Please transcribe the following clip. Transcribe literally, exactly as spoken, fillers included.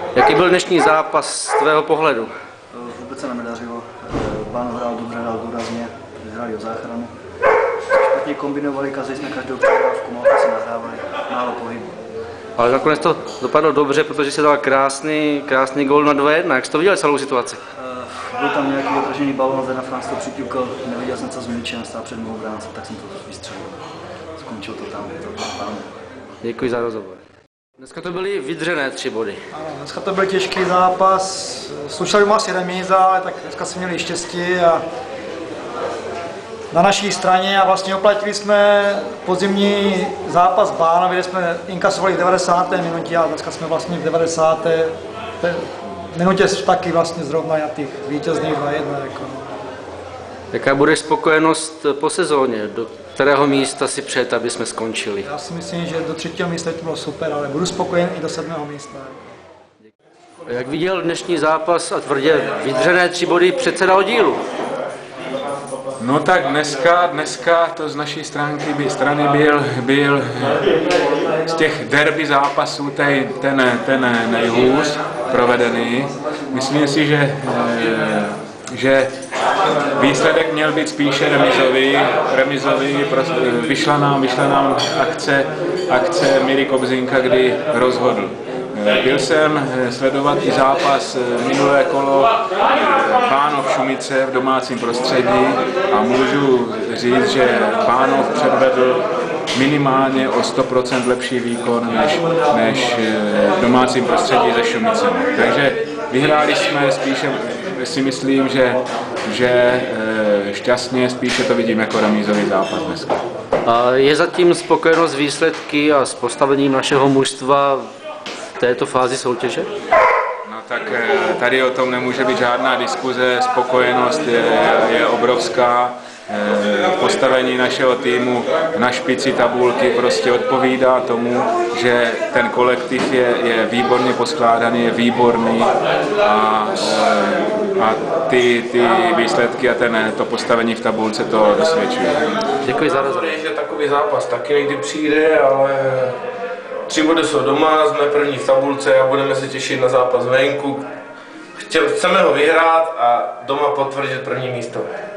Jaký byl dnešní zápas z tvého pohledu? Vůbec se nám nedařilo. Báno hrál dobře, hrál důrazně, hráli o záchranu. Špatně kombinovali, kazili jsme každou přehrávku, málo se nahrávali, málo pohybu. Ale nakonec to dopadlo dobře, protože se dal krásný, krásný gól na dva jedna. Jak jsi to viděl celou situaci? Byl tam nějaký odražený balón, na Franc to přiťukl, neviděl jsem co s míčem, stál před mou bránce, tak jsem to vystřelil. Skončil to tam, to bylo tam. Děkuji za rozhovor. Dneska to byly vydřené tři body. Ano, dneska to byl těžký zápas, slušeli mu asi remíza, ale tak dneska jsme měli štěstí a na naší straně a vlastně oplatili jsme podzimní zápas Bánovi, kde jsme inkasovali v devadesáté minutě a dneska jsme vlastně v devadesáté minutě taky vlastně zrovna na těch vítězných dva jedna. Jako. Jaká bude spokojenost po sezóně? Do kterého místa si před, aby jsme skončili? Já si myslím, že do třetího místa to bylo super, ale budu spokojen i do sedmého místa. Jak viděl dnešní zápas a tvrdě vydřené tři body předseda oddílu? No tak dneska, dneska to z naší stránky by, strany byl, byl z těch derby zápasů tej, ten, ten nejhůř provedený. Myslím si, že, že výsledek měl být spíše remizový, remizový prostě vyšla nám, vyšla nám akce, akce Míry Kobzinka, kdy rozhodl. Byl jsem sledovat i zápas minulé kolo Bánov Šumice v domácím prostředí a můžu říct, že Bánov předvedl minimálně o sto procent lepší výkon než, než v domácím prostředí se Šumicem. Takže vyhráli jsme spíše, si myslím, že, že šťastně, spíše to vidím jako remízový zápas dneska. A je zatím spokojenost s výsledky a s postavením našeho mužstva v této fázi soutěže? No tak tady o tom nemůže být žádná diskuze, spokojenost je, je obrovská. Postavení našeho týmu na špici tabulky prostě odpovídá tomu, že ten kolektiv je, je výborně poskládaný, je výborný a, a ty, ty výsledky a ten, to postavení v tabulce to dosvědčuje. Děkuji za rozhovor. Že takový zápas taky někdy přijde, ale tři body jsou doma, jsme první v tabulce a budeme se těšit na zápas venku. Chceme ho vyhrát a doma potvrdit první místo.